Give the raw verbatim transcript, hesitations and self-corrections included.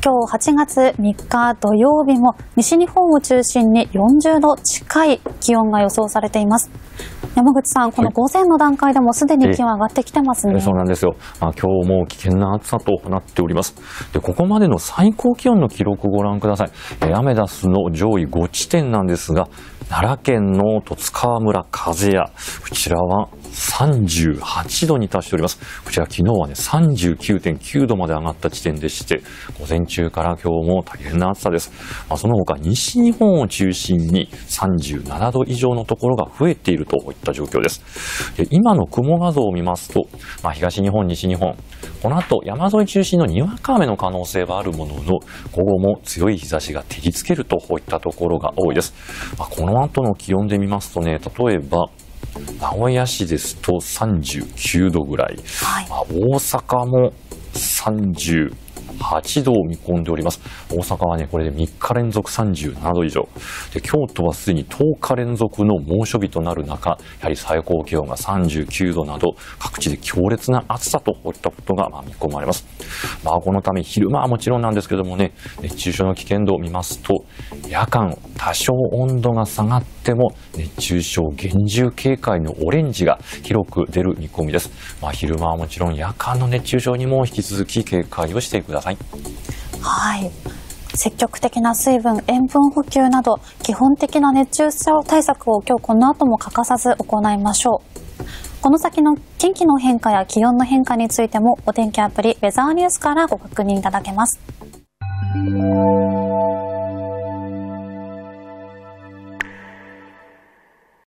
今日はちがつみっか土曜日も西日本を中心によんじゅうど近い気温が予想されています。山口さん、この午前の段階でもすでに気温上がってきてますね。 そうなんですよ。まあ、今日も危険な暑さとなっております。で、ここまでの最高気温の記録をご覧ください。えアメダスの上位ごちてんなんですが、奈良県の十津川村風谷、こちらはさんじゅうはちどに達しております。こちら昨日はね さんじゅうきゅうてんきゅうどまで上がった地点でして、午前中から今日も大変な暑さです。まあ、その他西日本を中心にさんじゅうななど以上のところが増えているといった状況です。で、今の雲画像を見ますと、まあ、東日本、西日本、この後山沿い中心のにわか雨の可能性はあるものの、午後も強い日差しが照りつけるといったところが多いです。まあ、この後の気温で見ますとね、例えば名古屋市ですとさんじゅうきゅうどぐらい、はい、まあ、大阪もさんじゅうはちどを見込んでおります。大阪はね、これでみっか連続さんじゅうななど以上で、京都はすでにとおか連続の猛暑日となる中、やはり最高気温がさんじゅうきゅうどなど各地で強烈な暑さといったことがまあ見込まれます。まあ、このため昼間はもちろんなんですけどもね、熱中症の危険度を見ますと、夜間多少温度が下がっても熱中症厳重警戒のオレンジが広く出る見込みです。まあ、昼間はもちろん夜間の熱中症にも引き続き警戒をしてください。 はい、積極的な水分、塩分補給など基本的な熱中症対策を今日この後も欠かさず行いましょう。この先の天気の変化や気温の変化についてもお天気アプリウェザーニュースからご確認いただけます。